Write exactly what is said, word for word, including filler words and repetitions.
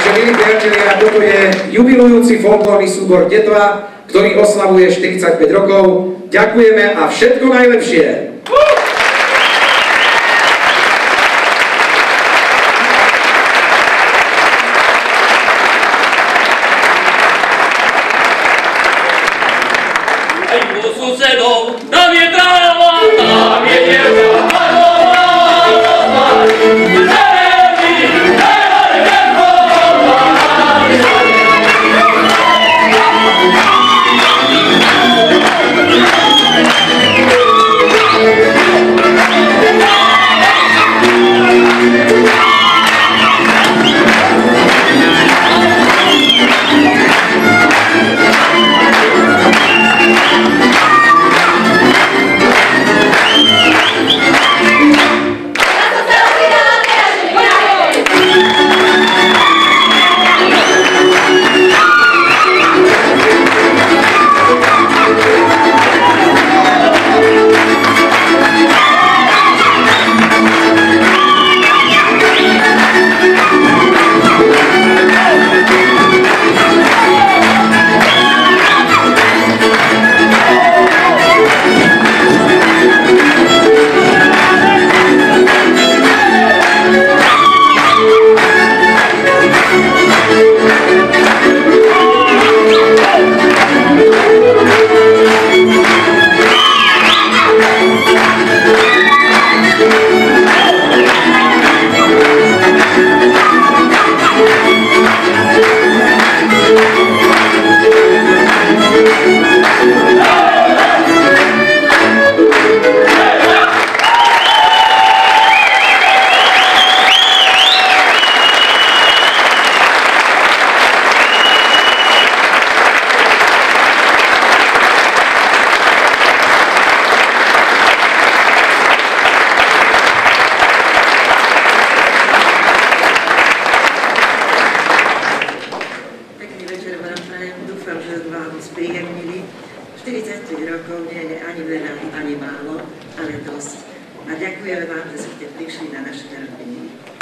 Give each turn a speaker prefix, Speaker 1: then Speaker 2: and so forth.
Speaker 1: Takže, milí priatelia, toto je jubilujúci folklórny súbor Detva, ktorý oslavuje štyridsaťpäť rokov. Ďakujeme a všetko najlepšie!
Speaker 2: Aj po susedov, tam je tráva, tam je dievča, štyridsaťpäť rokov nie je ani veľa, ani málo, ale dosť. A ďakujeme vám, že ste prišli na naše narodeniny.